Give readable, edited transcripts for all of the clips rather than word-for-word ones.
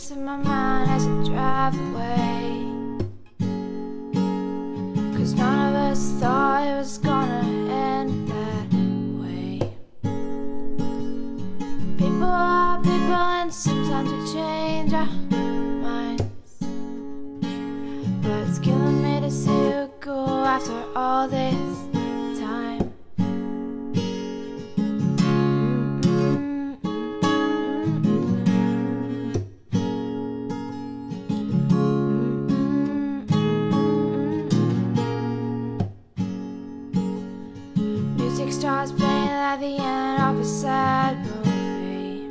in my mind as I drive away, 'cause none of us thought it was gonna end that way. People are people, and sometimes we change our minds, but it's killing me to see you go after all this time. Music starts playing at the end of a sad movie.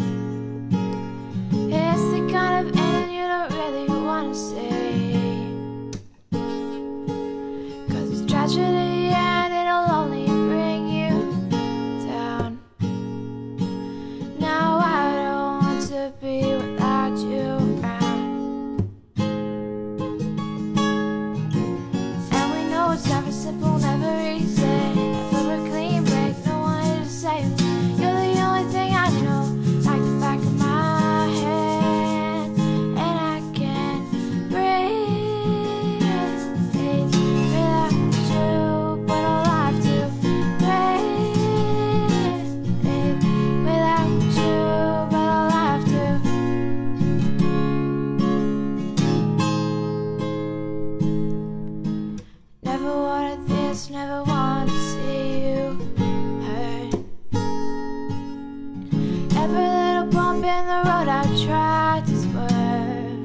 It's the kind of ending you don't really want to see, 'cause it's tragedy and it'll only bring you down. Now I don't want to be without you around, and we know it's never simple, never easy. Never wanted this, never wanted to see you hurt. Every little bump in the road I tried to swerve.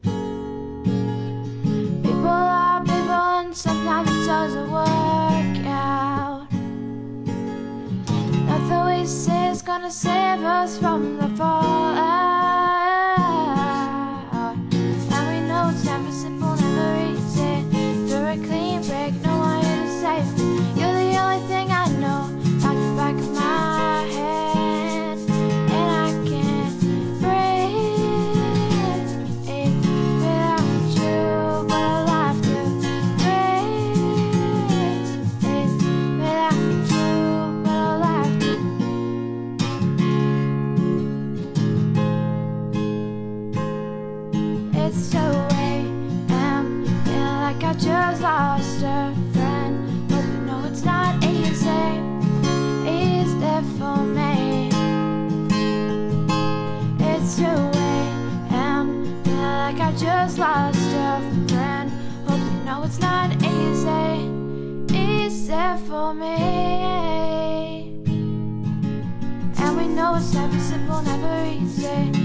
People are people, and sometimes it doesn't work out. Nothing we say is gonna save us from the fallout, and we know it's never simple, never easy. Through a clean break, no one here to save me. You're the only thing I know, like the back of my head, and I can't breathe without you, but I'll have to breathe without you, but I'll have to. It's so like I just lost a friend, but you know it's not easy, easy for me. It's 2 a.m., feel like I just lost a friend, but you know it's not easy, easy for me. And we know it's never simple, never easy.